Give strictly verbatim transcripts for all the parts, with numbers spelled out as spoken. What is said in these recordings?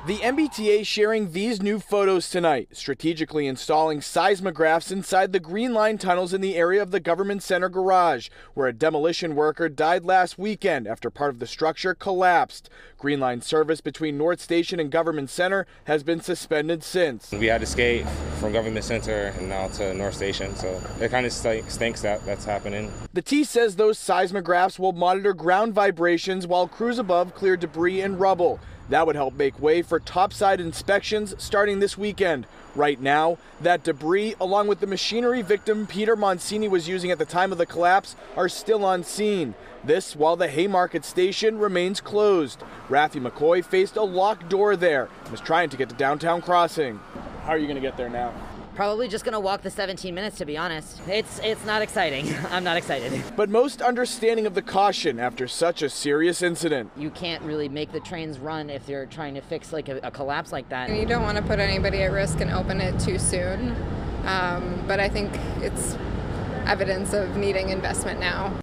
The M B T A sharing these new photos tonight, strategically installing seismographs inside the Green Line tunnels in the area of the Government Center garage, where a demolition worker died last weekend after part of the structure collapsed. Green Line service between North Station and Government Center has been suspended since. We had to skate from Government Center and now to North Station, so it kind of stinks that that's happening. The T says those seismographs will monitor ground vibrations while crews above clear debris and rubble. That would help make way for topside inspections starting this weekend. Right now, that debris, along with the machinery victim Peter Monsini was using at the time of the collapse, are still on scene. This while the Haymarket station remains closed. Raffy McCoy faced a locked door there and was trying to get to Downtown Crossing. How are you going to get there now? Probably just going to walk the seventeen minutes, to be honest. It's it's not exciting. I'm not excited. But most understanding of the caution after such a serious incident. You can't really make the trains run if they're trying to fix like a, a collapse like that. You don't want to put anybody at risk and open it too soon. Um, but I think it's evidence of needing investment now.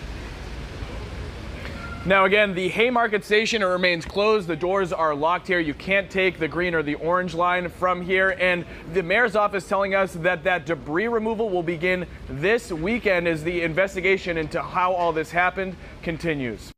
Now again, the Haymarket station remains closed. The doors are locked here. You can't take the green or the orange line from here. And the mayor's office telling us that that debris removal will begin this weekend as the investigation into how all this happened continues.